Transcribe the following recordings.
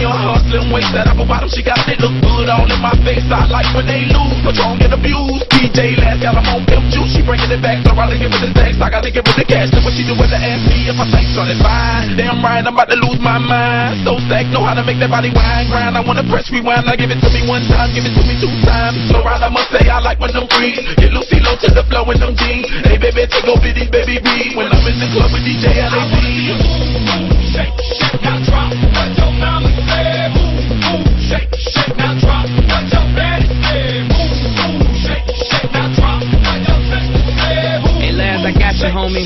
on her slim waist, that upper bottom she got it look good all in my face. I like when they lose, Patron get abused. DJ last got them on pimp juice, she bringing it back, so I give her the sex, I gotta give her the cash. Look what she do with the ask me if I think something fine. Damn right, I'm about to lose my mind. So stack, know how to make that body wine grind. I wanna press rewind, I give it to me one time, give it to me two times. Slow ride, I must say I like when them freeze. Get Lucy low to the flow in them jeans. Hey baby, take over these baby B. When I'm in the club with DJ LAB. Shake, shake, now drop. What your mama said. Move, shake, shake, now drop. What your daddy said. Move, shake, shake, now drop. What your sister said. Hey Laz, I got you, homie.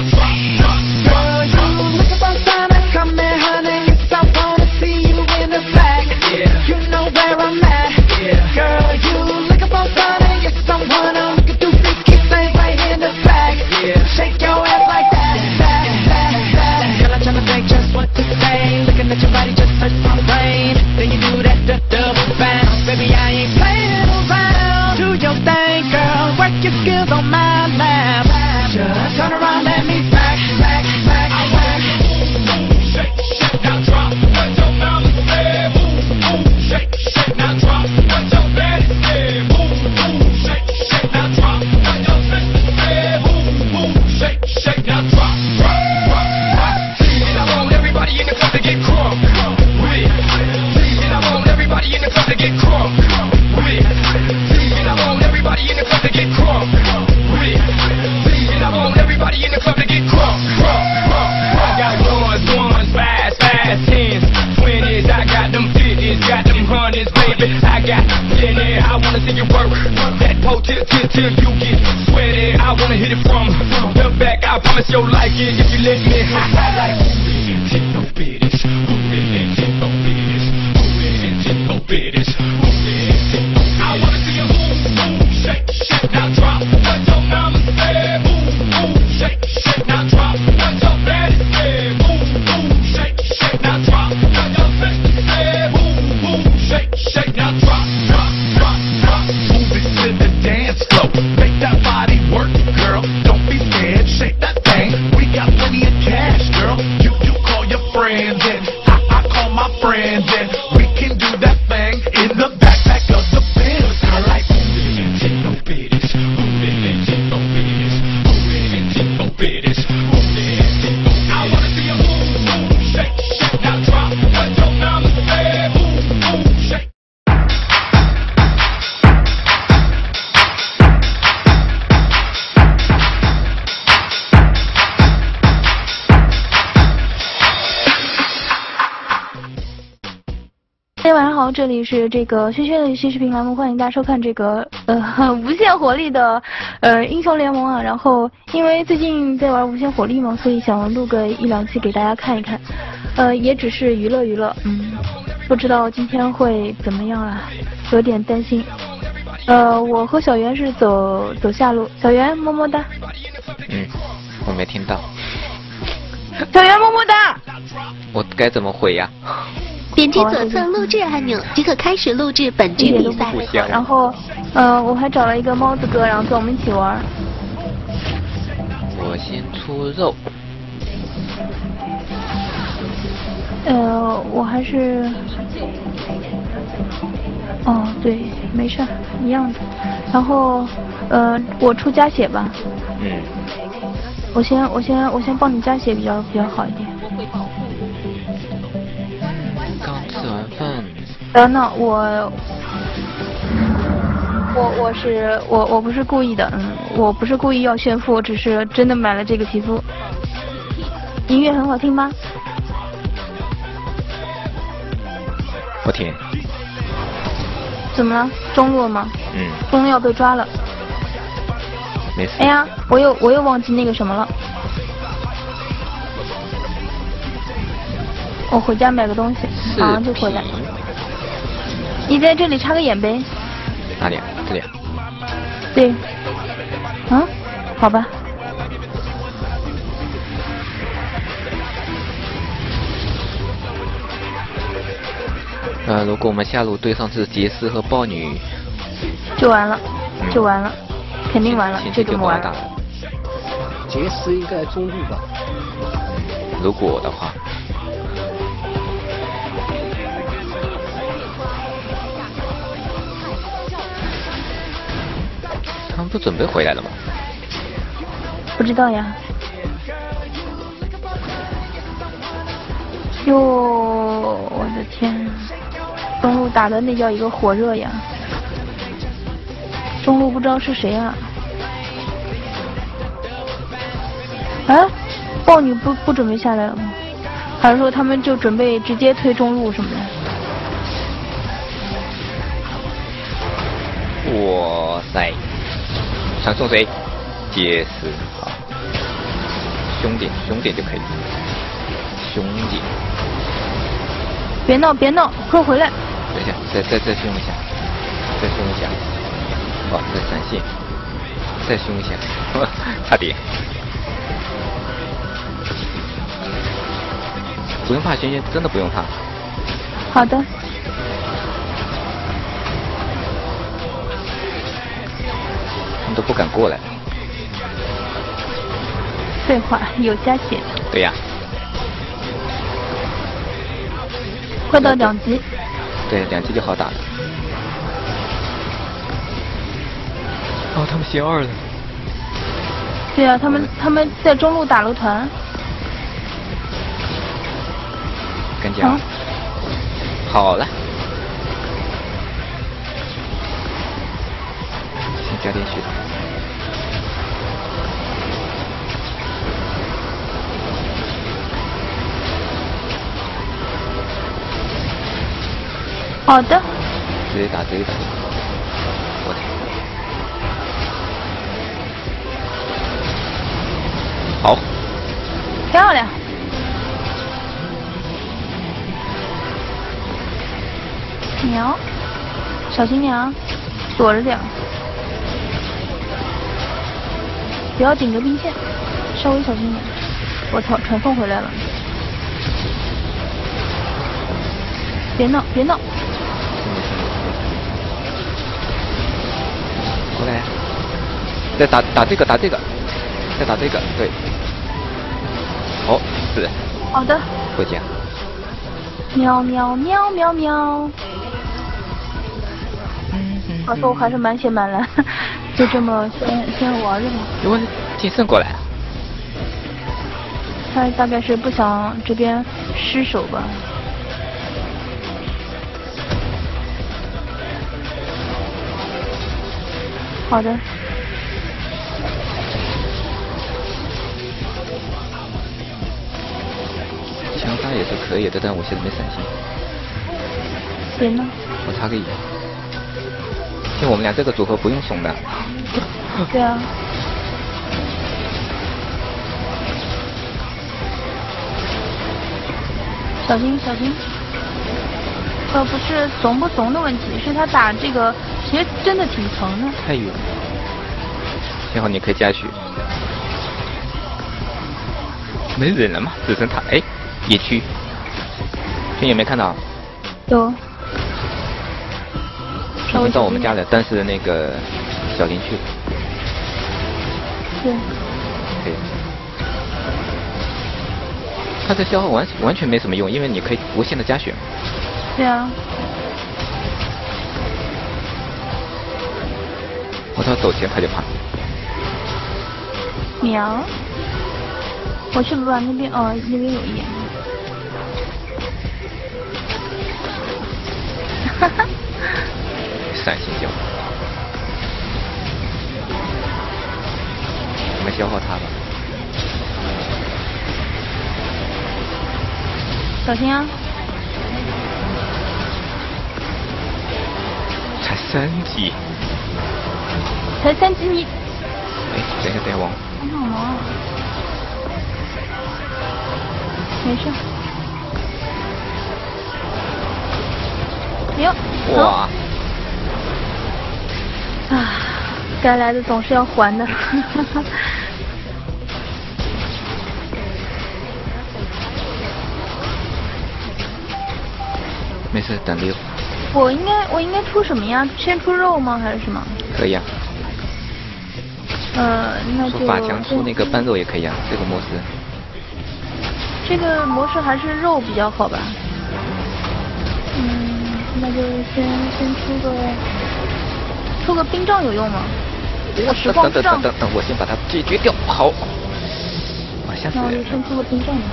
Girl, you looking for something? Come here, honey. Yes, I wanna see you in the flag. Yeah. You know where I'm at. Yeah. Girl, you looking for something? Yes, I wanna. We can do big kicks right in the flag. Yeah. Shake your ass like that, that, that, that. Girl, I'm tryna think just what to say. Looking at your body just hurts my brain. Then you do that double bounce. Baby, I ain't playing around. Do your thing, girl. Work your skills on my lap. Just turn around, let me smack, smack, smack, smack. Shake, shake, now drop. What your mama said. Move, shake, shake, now drop. What your daddy said. Move, shake, shake, now drop. What your sister said. Move, shake, shake, now drop. And I want everybody in the club to get crunk with it. And I want everybody in the club to get crunk with it. And I want everybody in the club to get crunk with it. And I want everybody in the club to get crunk. I got ones, fast, tens, 20s. I got them 50s, got them hundreds, baby. I got plenty. I wanna see you work that pole till you get sweaty. I wanna hit it from the back. I promise you'll like it if you let me. I like take no bitties, take no bitties, take no bitties. I wanna see you move, shake, shake, now drop. What your mama said, move, shake, shake, now drop. What your daddy said, move, shake, shake, now drop. What your sister said, move, shake, shake, now drop, drop, drop, drop. Move it to the dance floor, make that body work, girl. Don't be scared, shake that thing. We got plenty of cash, girl. You call your friends and I call my friends and we can do that thing in the backpack of the Benz. I like take no bitties, take no bitties, take no bitties. I wanna see you move, shake, shake, now drop. What your mama said, move, shake. 大家晚上好，这里是这个轩轩的游戏视频栏目，欢迎大家收看这个无限火力的英雄联盟啊。然后因为最近在玩无限火力嘛，所以想录个一两期给大家看一看，也只是娱乐，不知道今天会怎么样啊，有点担心。我和小袁是走下路，小袁么么哒。 我没听到。 小袁么么哒。 我该怎么回呀？ 点击左侧录制按钮即可开始录制本局比赛。 然后，我还找了一个猫子哥，然后跟我们一起玩。 我先出肉。 我还是，哦，对，没事，一样的。然后，我出加血吧。我先帮你加血比较好一点。 吃完饭。 那我不是故意的，我不是故意要炫富，我只是真的买了这个皮肤。音乐很好听吗？ 不听。 怎么了？中路吗？中路要被抓了。 没事。 哎呀，我又忘记那个什么了。我回家买个东西，马上就回来。你在这里插个眼呗。 哪里啊？这里啊？ 对。好吧。 如果我们下路对上是杰斯和豹女， 就完了，肯定完了，这怎么完了？ 杰斯应该中路吧？ 如果的话。 他们不准备回来了吗？ 不知道呀。哟，我的天！中路打的那叫一个火热呀！中路不知道是谁啊？啊？豹女不准备下来了吗？还是说他们就准备直接推中路什么的？ 哇塞！想送谁？杰斯，好，凶点就可以。兄弟， 别闹别闹，快回来！ 等一下，再凶一下，再凶一下。哦，再闪现，再凶一下，差点。不用怕轩轩，真的不用怕。 好的。 他们都不敢过来。 废话，有加血。 对呀。 快到2级。 对，2级就好打了。哦，他们邪2了。 对啊，他们在中路打了团。 跟讲。好了。先加点血。 好的。 直接打。我的。好。 漂亮。鸟，小心点啊，躲着点，不要顶着兵线，稍微小心点。我操，传送回来了！别闹别闹！ 过来，再打这个，再打这个，对。哦，是。 好的。 回家。 喵喵喵喵喵。话说我还是满血满蓝，就这么先玩着吧。 因为金圣过来。 他大概是不想这边失手吧。好的。 枪杀也是可以的，但我现在没闪现。 别呢？ 我插个眼。像我们俩这个组合不用怂的。 对啊。小心小心！不是怂不怂的问题，是他打这个其实真的挺疼的。 太远。幸好你可以加血。没人了吗？只剩他。哎，野区。轩也没看到。 有。 已经到我们家的，但是那个小林去了。 对。 可以。他这消耗完全没什么用，因为你可以无限的加血。 对啊。 我到走前他就怕。 喵。我去把那边那边有一眼。哈哈。 闪现掉。我们消耗他吧。 小心啊！ 才3级。 才3级你。 哎，等一下，王。 还好吗？没事。哟。 哇。 啊，该来的总是要还的。 没事，等6。 我应该出什么呀？先出肉吗？还是什么？ 可以啊。 那就出法强，出那个半肉也可以啊，这个模式。 这个模式还是肉比较好吧？那就先出个冰杖有用吗？ 我时光之杖。 等，我先把它解决掉。好，哇，吓死那我就人！ 先出个屏障吧。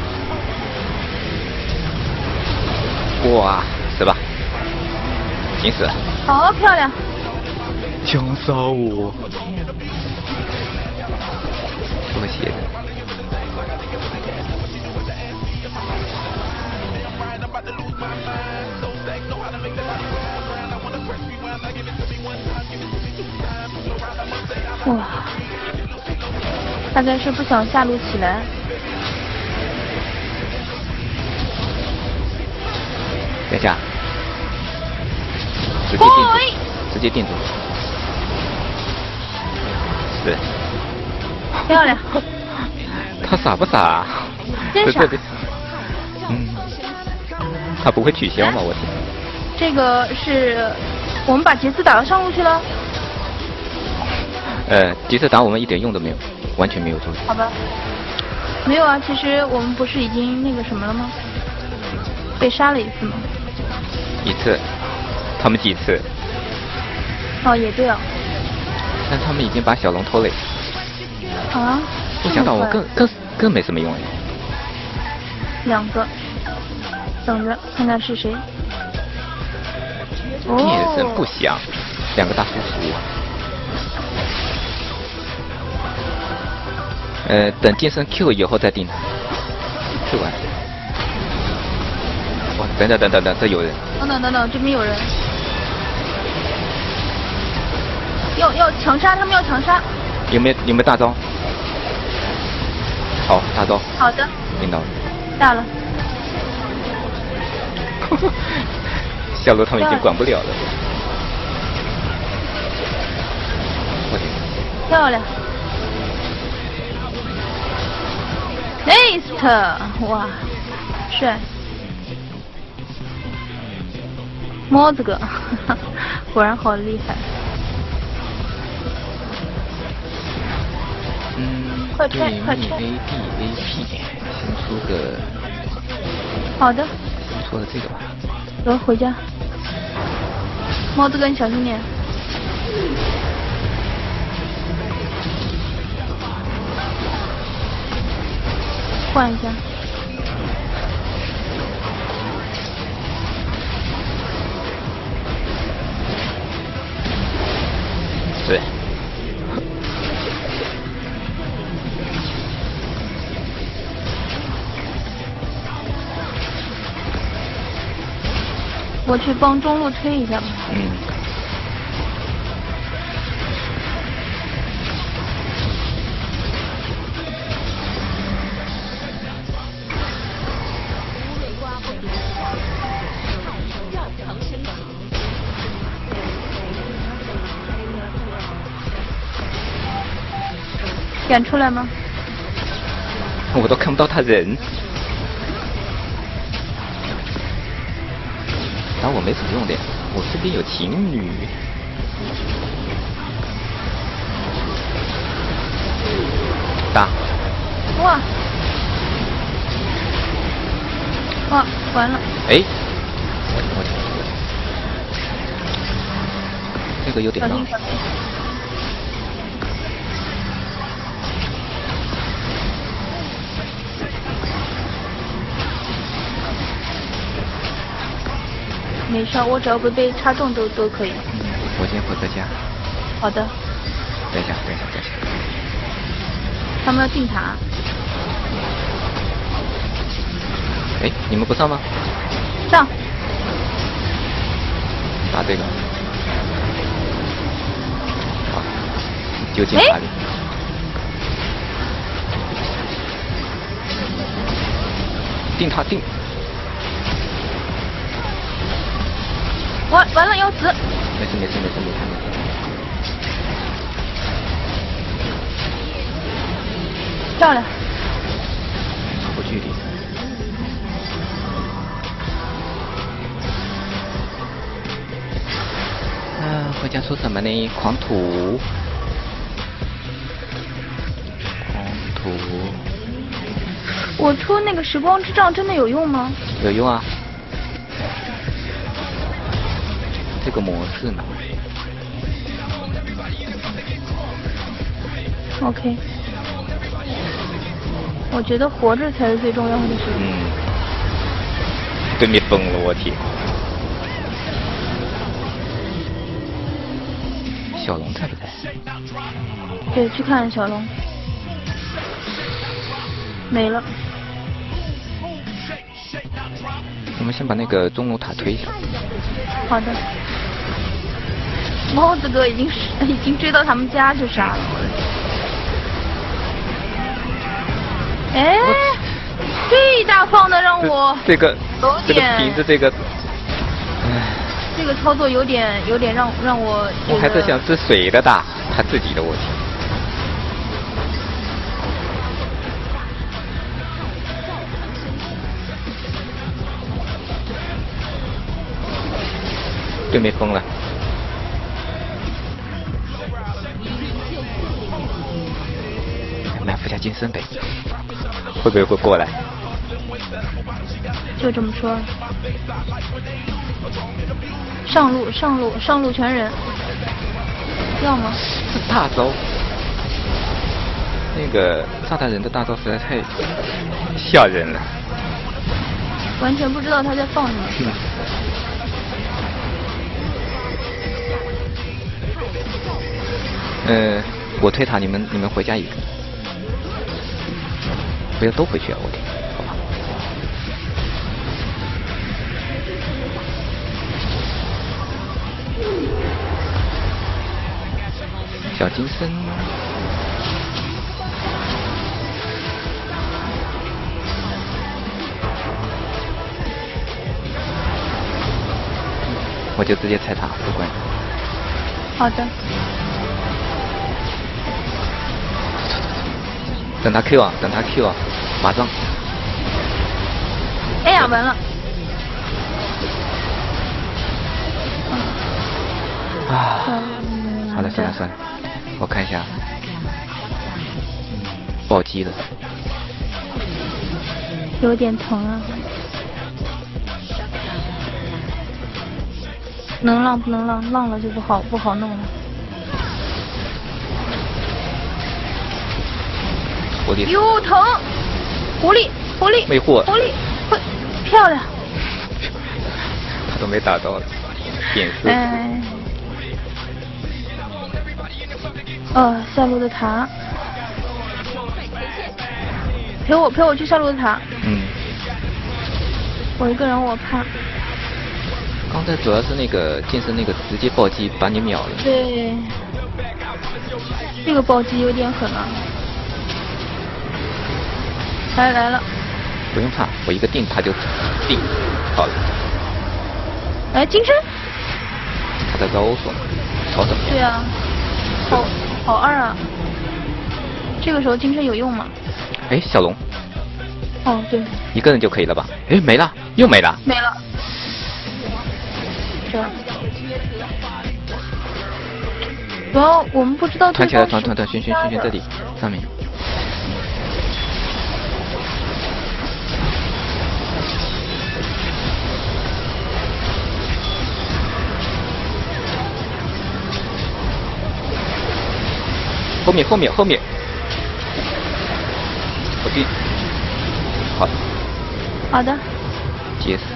哇，死吧，行死了！ 好漂亮！ 枪杀我！多血的。 哇，大概是不想下路起来。 等一下，直接定住，直接定住。是。 漂亮。 他傻不傻？ 真傻。 他不会取消吗？我天。 这个是我们把杰斯打到上路去了。 杰斯打我们一点用都没有，完全没有作用。 好吧。没有啊，其实我们不是已经那个什么了吗？被杀了一次吗？ 一次，他们几次？ 哦，也对哦。 但他们已经把小龙偷了。 啊？ 不想到我更没什么用哎。 2个，等着看看是谁。 眼神不详，2个大叔叔。等剑圣 Q 以后再定他。Q 完。哇，等，这有人。 等，这边有人。要强杀，他们要强杀。 有没有大招？好，大招。 好的。 领到了。 大了。 下路他们已经管不了了。我天。 漂亮。Nice， 哇，帅。猫子哥，果然好厉害。快拆 ！A B A P， 先出个。 好的。 出了这个吧。 走，回家。猫子哥，你小心点。换一下。 对。 我去帮中路推一下吧。敢出来吗？ 我都看不到他人。打我没什么用的，我这边有情侣。打。 哇！哇，完了。 哎。这个有点浪。 没事，我只要不被插中都可以。 我先回个家。 好的。 等一下。 他们要进塔。 哎，你们不上吗？ 上。 打这个。好，究竟哪里？定他定。 完了，要死！ 没事。 漂亮。 不距离。回家出什么呢？狂土。 我出那个时光之杖真的有用吗？ 有用啊。这个模式呢？ OK， 我觉得活着才是最重要的事。 对面疯了，我天！小龙在不在？ 对，去看小龙。没了。 我们先把那个中路塔推一下。 好的。帽子哥已经追到他们家去杀了。哎，最大方的让我这个点瓶子这个， 这个操作有点让我。 我还在想是谁的大，他自己的我天。对面疯了。买副驾金身呗，会不会过来？ 就这么说。上路全人，要吗？ 这大招，那个炸弹人的大招实在太吓人了。 完全不知道他在放什么。 我推塔，你们回家一个，不要都回去啊！我天，好吧。小金身，我就直接踩塔，不管。 好的。 等他 Q 啊，等他 Q 啊，马上。 哎呀，完了。 好了，算了，我看一下，暴击了， 有点疼啊。能浪不能浪？浪了就不好弄了。有疼，狐狸， 没货， 狐狸，漂亮。 他都没打到，点四。 下路的塔，陪我去下路的塔。我一个人我怕。 刚才主要是那个健身那个直接暴击把你秒了。 对，这个暴击有点狠了。来了， 不用怕，我一个定他就定，好了。 来金身， 他在招手，吵什么？ 对啊，好二啊！这个时候金身有用吗？ 哎，小龙。 哦，对。 一个人就可以了吧？哎，没了，又没了。 没了。这。主要我们不知道。团起来，团，轩这里上面。后面，我去， 好的， 结死，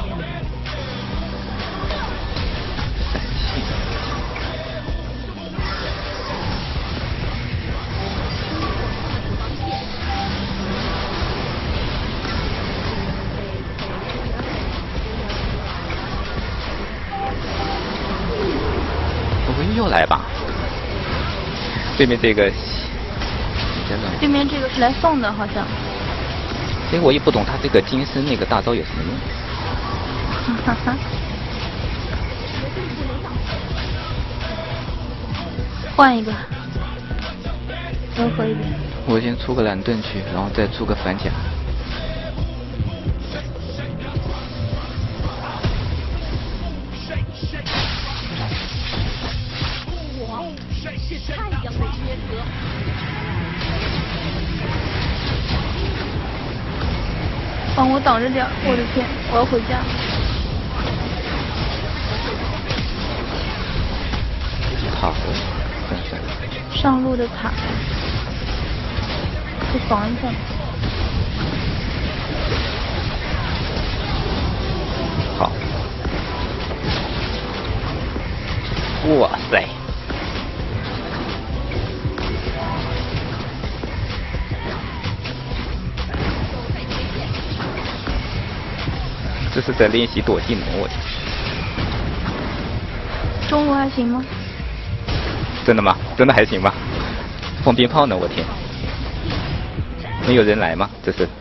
闪现，我们又来吧。对面这个， 对面这个是来送的，好像。 所以我也不懂他这个金身那个大招有什么用。 哈哈。换一个，柔和一点。 我先出个蓝盾去，然后再出个反甲。 帮我挡着点，我的天，我要回家。 好， 上路的塔。 就防一下。 好。哇塞！这是在练习躲技能，我。 中路还行吗？ 真的吗？真的还行吗？放鞭炮呢，我天！没有人来吗？这是。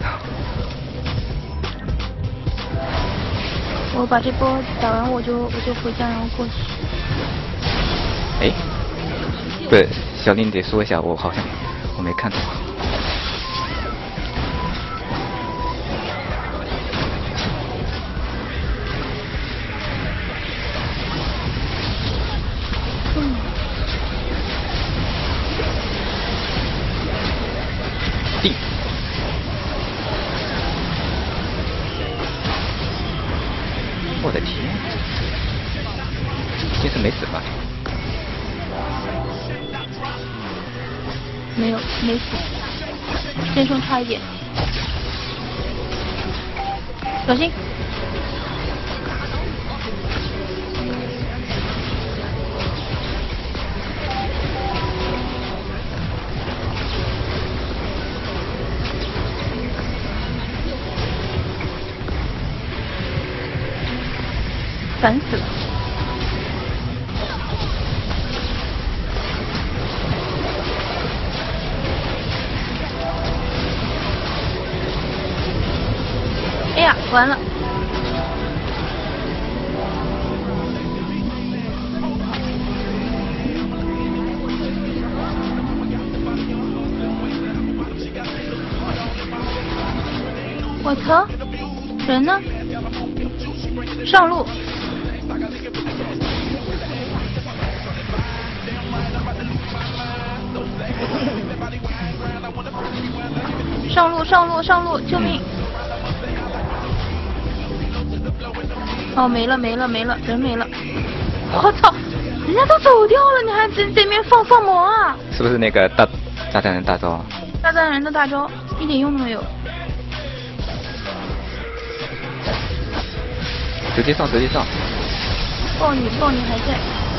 我把这波打完，我就回家，然后过去。 哎，不是，小林，你得说一下，我好像我没看到。定。我的天！先生没死吧？ 没有，没死，先生差一点，小心！烦死了！哎呀，完了！我操！人呢？上路！上路！上路！上路！救命！哦，没了没了没了，人没了！我操，人家都走掉了，你还在这边放魔啊？ 是不是那个炸弹人大招啊？ 炸弹人的大招一点用都没有。 直接上，直接上！ 豹女还在。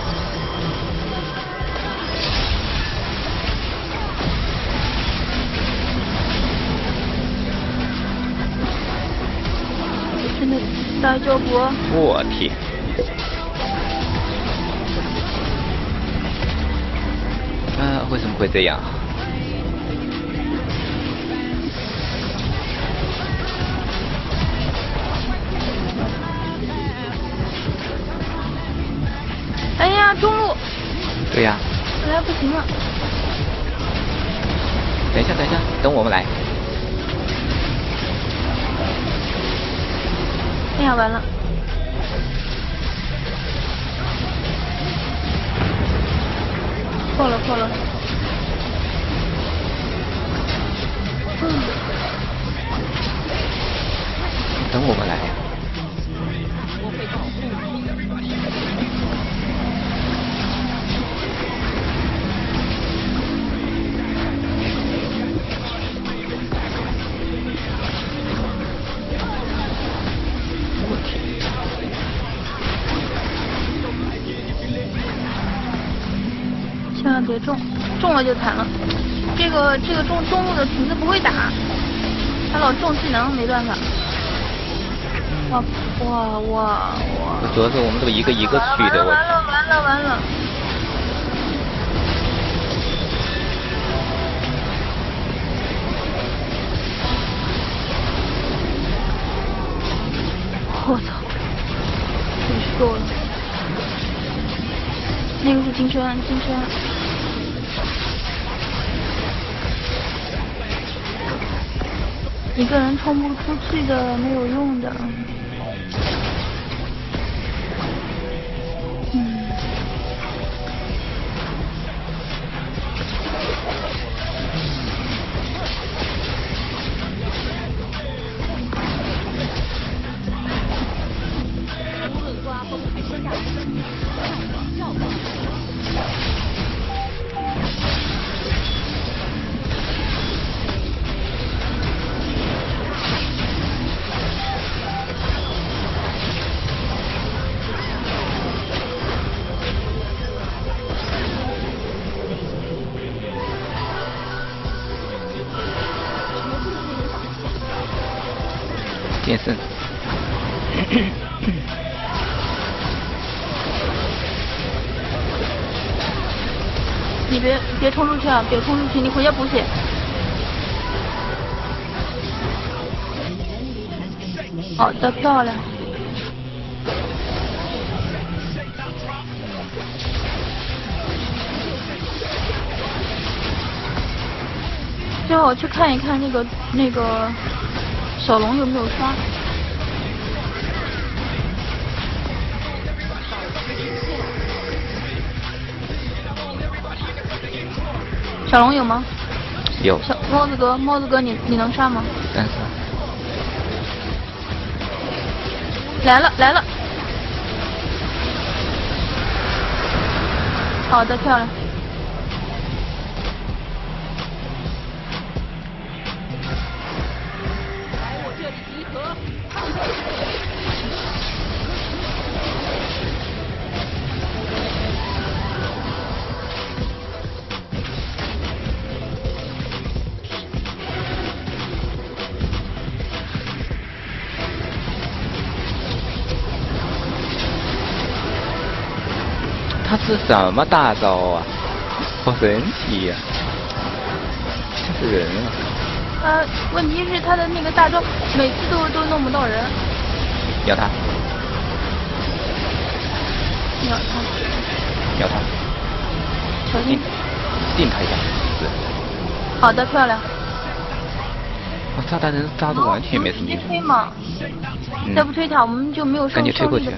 真的大招不？ 我天！为什么会这样？ 哎呀，中路！ 对呀。 本来不行了。 等一下，等一下，等我们来。 哎呀，完了！破了！ 等我们来呀！ 千万别中，中了就惨了。这个中路的裙子不会打，他老中技能，没办法。哇！ 主要是我们这个一个一个去的， 完了！我操！真是够了。那个是金圈，一个人冲不出去的，没有用的。 剑圣。 你别冲出去啊！别冲出去，你回家补血。好的，漂亮。最后我去看一看那个小龙有没有刷。小龙有吗？ 有。 帽子哥，你能杀吗？ 但是。 来了。好的，漂亮。 他是什么大招啊？好神奇呀、像是人啊！ 问题是他的那个大招每次都弄不到人。 秒他！ 秒他！ 秒他！ 小心！ 定他一下，是。 好的，漂亮。 我炸弹人炸的完全没什么直接用。 推嘛，再不推塔我们就没有赶紧推过去。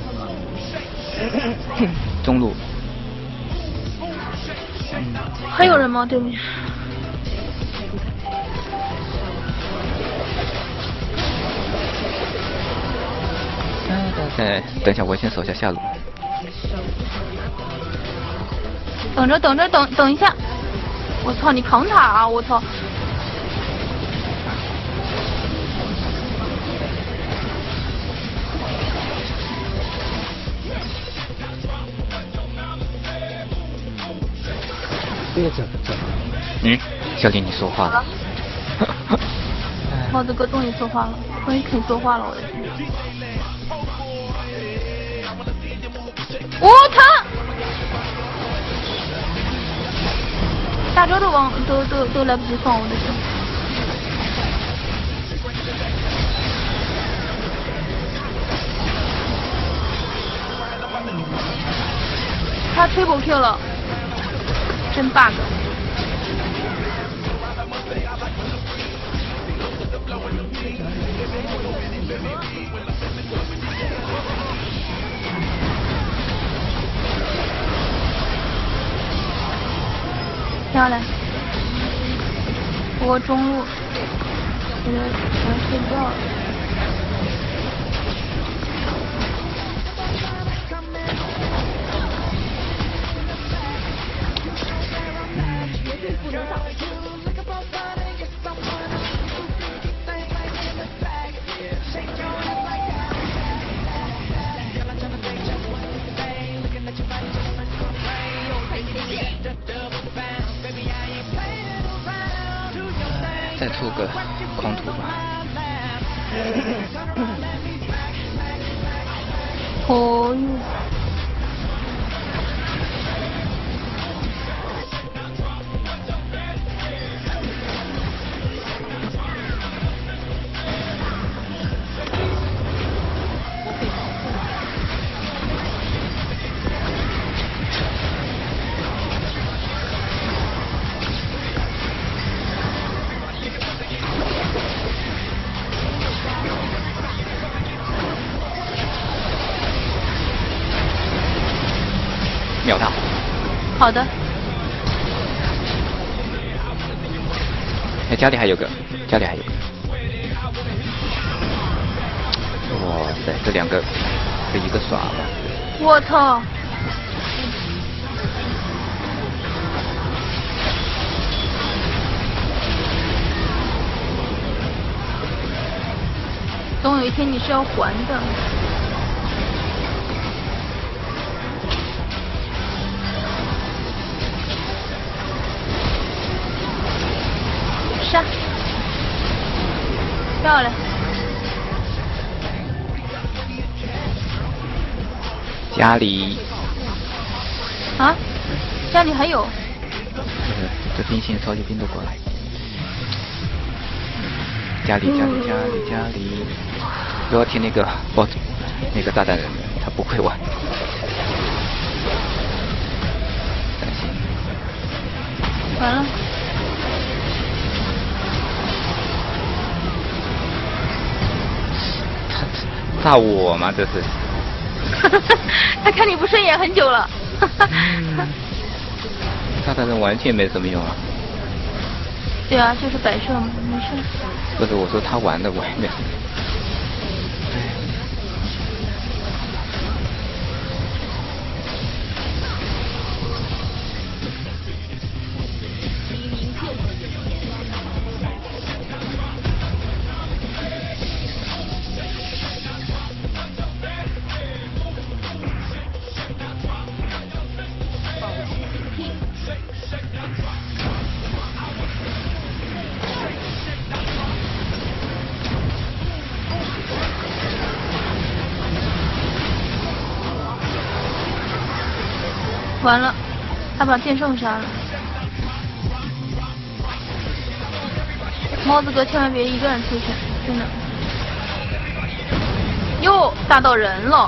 中路。 还有人吗？对面。 等一下，我先守下下路。 等一下！我操，你扛塔啊！我操！ 别整。 小林，你说话了。 帽子哥终于说话了，终于肯说话了，我的天！我操！大招都来不及放，我的天！他 triple kill 了，真 bug。漂亮，我中路，我睡觉了。 再出个狂徒吧。 哦哟。 秒他！ 好的。 哎，家里还有个。哇塞，这两个是一个耍吧？ 我操！总有一天你是要还的。杀！漂亮！ 家里啊？家里还有？ 这兵线超级兵都过来。家里，不要听那个那个炸弹人的，他不会玩。担心。 完了。 他炸我吗？这是。 他看你不顺眼很久了。 炸弹人完全没什么用啊。 对啊，就是摆设嘛，没事。 不是，我说他玩的完美。 完了，他把剑圣杀了。猫子哥千万别一个人出去，真的。哟，打到人了。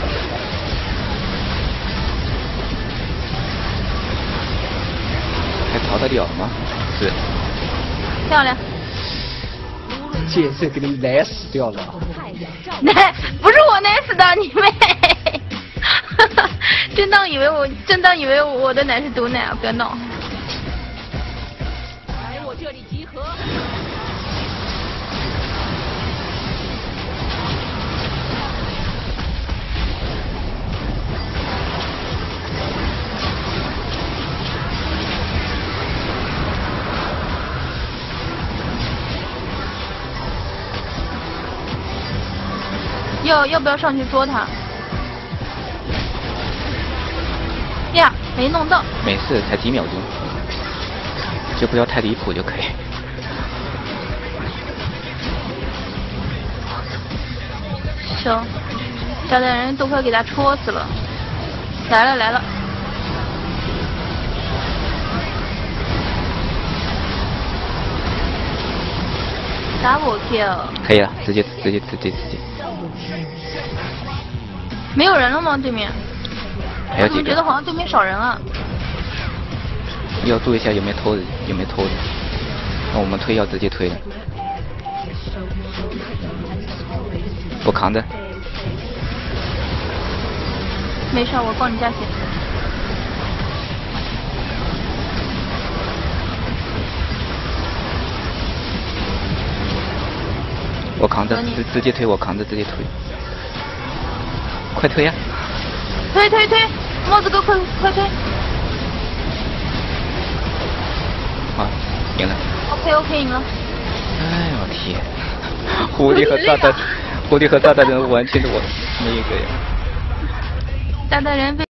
还逃得了吗？是。 漂亮。 剑圣给你奶死掉了。 奶，不是我奶死的，你妹！真当以为我的奶是毒奶啊！不要闹。 来我这里集合。 要不要上去捉他？呀，没弄到。 没事，才几秒钟，就不要太离谱就可以。 行，炸弹人都快给他戳死了。来了。Double kill。 可以了，直接。 没有人了吗？对面？ 还有几个？ 我觉得好像对面少人了。 要注意一下有没有偷的。那我们推要直接推的。我扛着。 没事，我帮你加血。 我扛着，直接推，我扛着直接推。快推呀！ 推！帽子哥快推！ 好，赢了。 OK 赢了。 哎我天！狐狸和炸弹人完全是我那个呀。 炸弹人被。